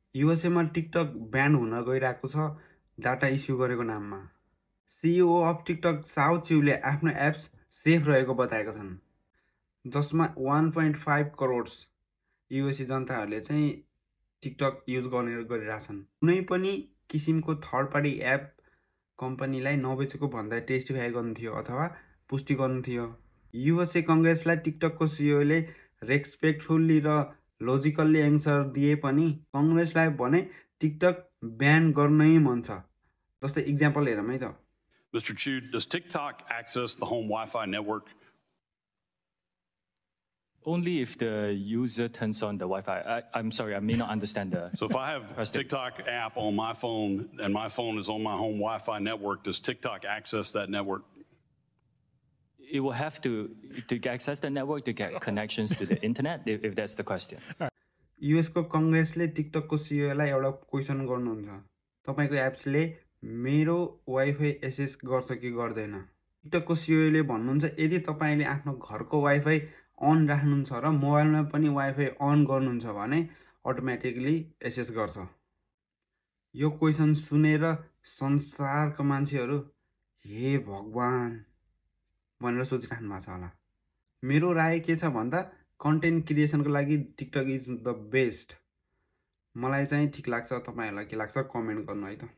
युएसएमा TikTok ब्यान हुन गइरहेको छ डाटा इस्यु गरेको नाममा। CEO of TikTok Shou Chew आफ्नो एप्स सेफ रहेको बताएका छन्, जसमा 1.5 करोड युएसए जनताहरूले चाहिँ टिकटक युज गरिरहेछन्। कुनै पनि किसिमको थर्ड पार्टी एप कम्पनीलाई नबेचेको भन्दा टेस्टिफाई गर्नु थियो अथवा पुष्टि गर्नु थियो। युएसए कङ्ग्रेसलाई टिकटकको सिइओले रेस्पेक्टफुल्ली र लोजिकल्ली एन्सर दिए पनि कङ्ग्रेसलाई भने टिकटक ब्यान गर्नै मन छ। जस्तै इक्जाम्पल हेरौँ है त। Mr. Chu, does TikTok access the home Wi-Fi network? Only if the user turns on the Wi-Fi. I'm sorry, I may not understand the... So if I have a TikTok app on my phone and my phone is on my home Wi-Fi network, does TikTok access that network? It will have to access the network to get connections to the internet, if that's the question. US को कङ्ग्रेसले टिकटकको सिइओलाई एउटा question गर्नुहुन्छ, तपाईको एप्सले मेरो wifi access गर्छ कि गर्दैन। टिकटकको सिइओले भन्नुहुन्छ यदि तपाईले आफ्नो घरको वाइफाई अन राख्नुहुन्छ र मोबाइलमा पनि वाइफाई अन गर्नुहुन्छ भने अटोमेटिकली एक्सेस गर्छ। यो क्वेसन सुनेर संसारका मान्छेहरू हे भगवान भनेर सोचिराख्नु भएको छ होला। मेरो राय के छ भन्दा कन्टेन्ट क्रिएसनको लागि टिकटक इज द बेस्ट। मलाई चाहिँ ठीक लाग्छ, तपाईहरुलाई के लाग्छ कमेन्ट गर्नु है त।